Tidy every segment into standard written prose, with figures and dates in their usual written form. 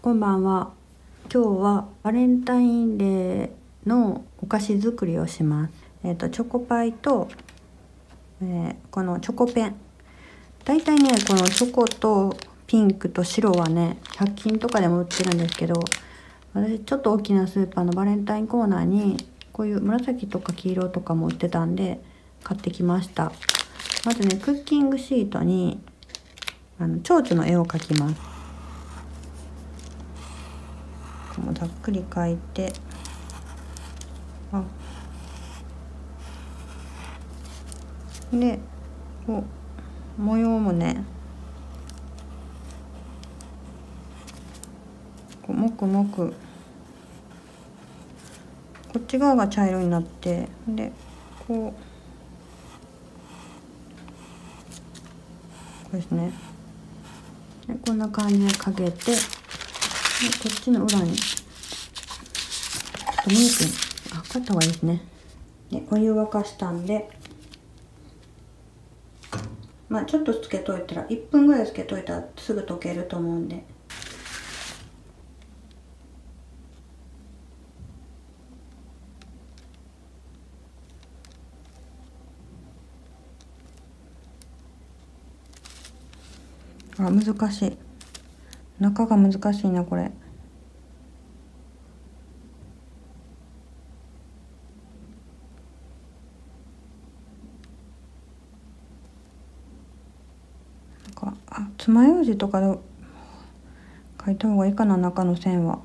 こんばんは。今日はバレンタインデーのお菓子作りをします。チョコパイと、このチョコペン。だいたいね、このチョコとピンクと白はね、100均とかでも売ってるんですけど、私ちょっと大きなスーパーのバレンタインコーナーにこういう紫とか黄色とかも売ってたんで買ってきました。まずね、クッキングシートに蝶々の絵を描きます。もうざっくり描いて、でこう模様もね、こうもくもく、こっち側が茶色になって、でこうですね。でこんな感じでかけて、でこっちの裏にちょっとミルクにかった方がいいですね。でお湯沸かしたんで、ちょっとつけといたら、1分ぐらいつけといたらすぐ溶けると思うんで。難しい。中が難しいな、これ。爪楊枝とかで描いた方がいいかな、中の線は。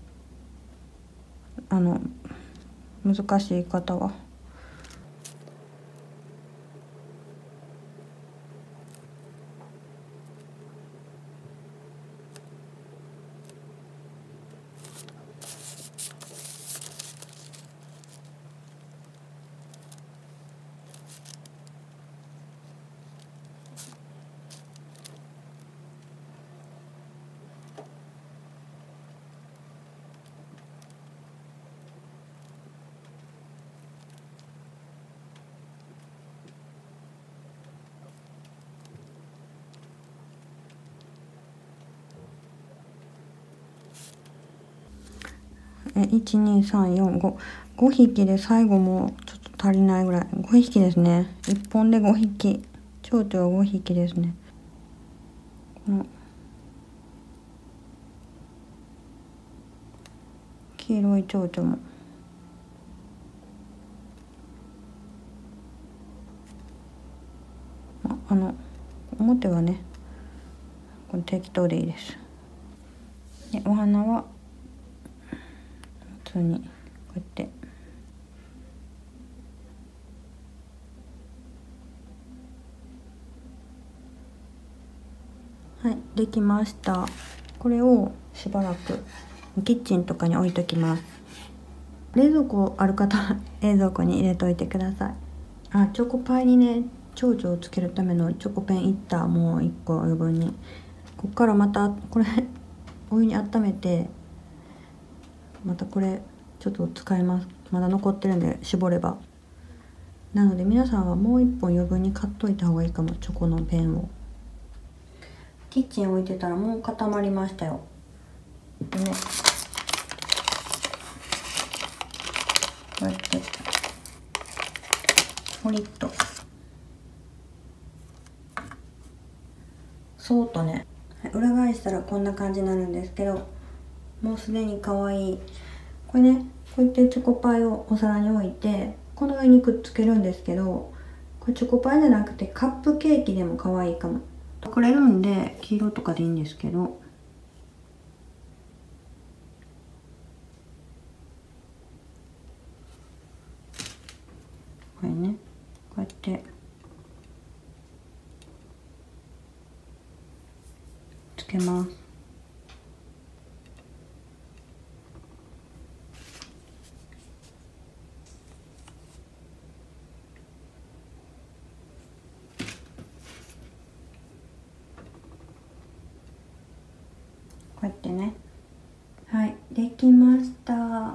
難しい方は。12345匹で、最後もちょっと足りないぐらい。5匹ですね。1本で5匹。蝶々は5匹ですね。この黄色い蝶々も表はね、これ適当でいいです。でお花は普通にこうやって、はい、できました。これをしばらくキッチンとかに置いときます。冷蔵庫ある方冷蔵庫に入れといてください。チョコパイにね、蝶々をつけるためのチョコペンいった、もう1個余分に。こっからまたこれお湯に温めて、またこれちょっと使います。まだ残ってるんで、絞れば。なので皆さんはもう1本余分に買っといた方がいいかも、チョコのペンを。キッチン置いてたらもう固まりましたよ。でね、こうやってポリッとそーっとね、裏返したらこんな感じになるんですけど、もうすでに可愛い。これね、こうやってチョコパイをお皿に置いて、この上にくっつけるんですけど、これチョコパイじゃなくてカップケーキでも可愛いかも。くれるんで黄色とかでいいんですけど、これね、こうやってつけます。こうやってね。はい、できました。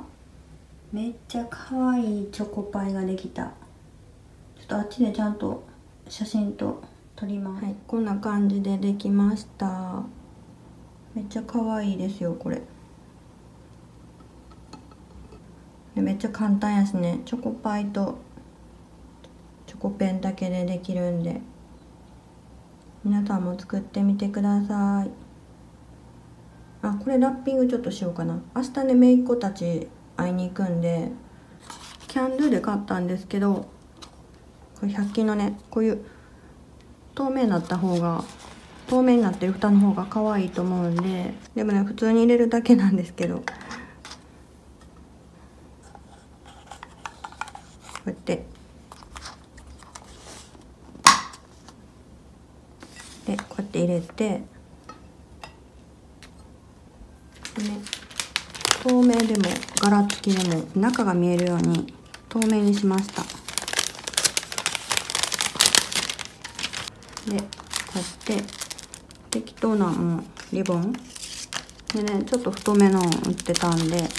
めっちゃ可愛いチョコパイができた。ちょっとあっちでちゃんと写真と撮ります。はい、こんな感じでできました。 めっちゃ可愛いですよこれ。でめっちゃ簡単やしね、チョコパイとチョコペンだけでできるんで、皆さんも作ってみてください。あ、これラッピングちょっとしようかな。明日ね、姪っ子たち会いに行くんで、キャンドゥで買ったんですけど、これ100均のね、こういう透明になった方が、透明になってる蓋の方が可愛いと思うんで、でもね、普通に入れるだけなんですけど、こうやってでこうやって入れて、でね、透明でも柄付きでも中が見えるように透明にしました。でこうやって適当なもうリボンでね、ちょっと太めのを売ってたんで、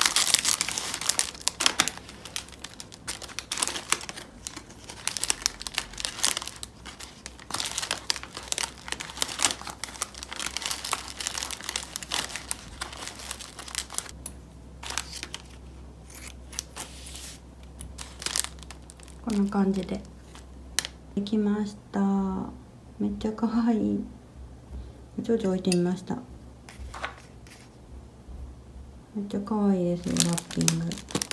こんな感じでできました。めっちゃ可愛い。ちょいちょい置いてみました。めっちゃ可愛いですよ、ラッピング。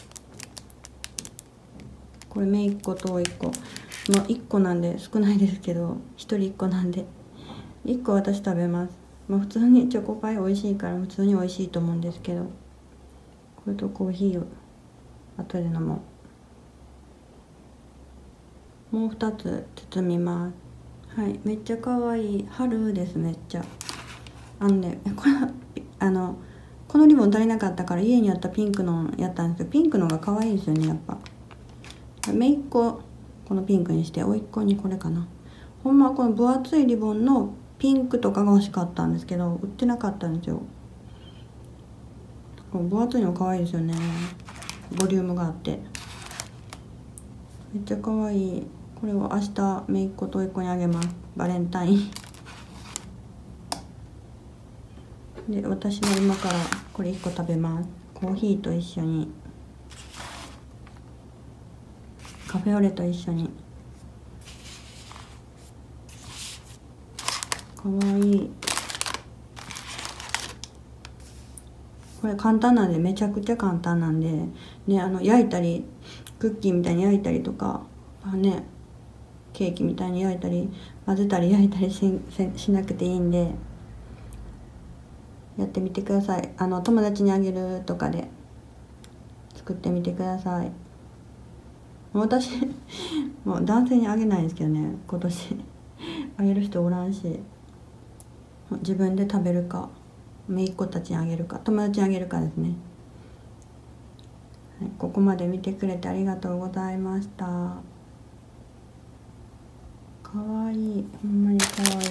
これ姪っ子と1個、まあ1個なんで少ないですけど、1人1個なんで1個私食べます。まあ普通にチョコパイ美味しいから普通に美味しいと思うんですけど、これとコーヒーを後で飲もう。もう2つ包みます。はい、めっちゃ可愛い。春です。めっちゃね、このリボン足りなかったから家にあったピンクのやったんですけど、ピンクのが可愛いですよね、やっぱ。姪っ子このピンクにして、甥っ子にこれかな。ほんまはこの分厚いリボンのピンクとかが欲しかったんですけど、売ってなかったんですよ。この分厚いの可愛いですよね、ボリュームがあってめっちゃ可愛い。これを明日姪っ子と甥っ子にあげます。バレンタインで、私は今からこれ1個食べます。コーヒーと一緒に、カフェオレと一緒に。かわいい。これ簡単なんで、めちゃくちゃ簡単なんでね、焼いたりクッキーみたいに焼いたりとかね、ケーキみたいに焼いたり混ぜたり焼いたりしなくていいんで、やってみてください。友達にあげるとかで作ってみてください。私もう男性にあげないんですけどね、今年あげる人おらんし、自分で食べるか姪っ子たちにあげるか友達にあげるかですね。はい、ここまで見てくれてありがとうございました。かわいい、ほんまにかわいい。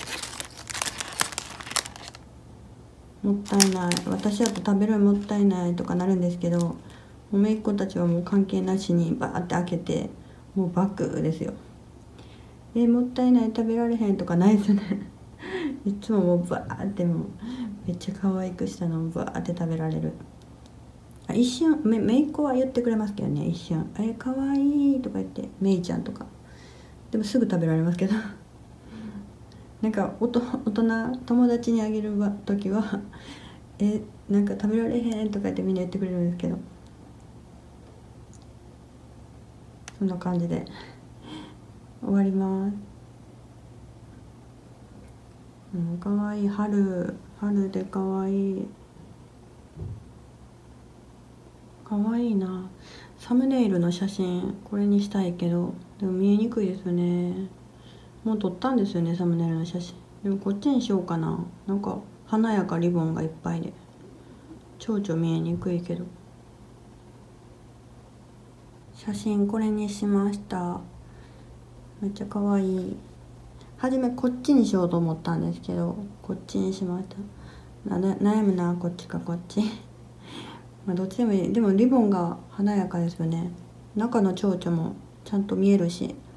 もったいない、私だと食べるもったいないとかなるんですけど、姪っ子たちはもう関係なしにバーって開けて、もうバッグですよ。もったいない、食べられへんとかないですねいつももうバーってもうめっちゃ可愛くしたのをバーって食べられる。一瞬姪っ子は言ってくれますけどね、一瞬可愛いとか言って、めいちゃんとかでもすぐ食べられますけどなんか大人友達にあげる時はなんか食べられへんとか言ってみんな言ってくれるんですけど、そんな感じで終わります。かわいい。春でかわいい。かわいいな。サムネイルの写真これにしたいけど、でも見えにくいですよね。もう撮ったんですよね、サムネイルの写真。でもこっちにしようかな。なんか華やかリボンがいっぱいで蝶々見えにくいけど、写真これにしました。めっちゃかわいい。初めこっちにしようと思ったんですけど、こっちにしました。悩むな、こっちかこっちまあどっちでもいい。でもリボンが華やかですよね。中の蝶々もちゃんと見えるし、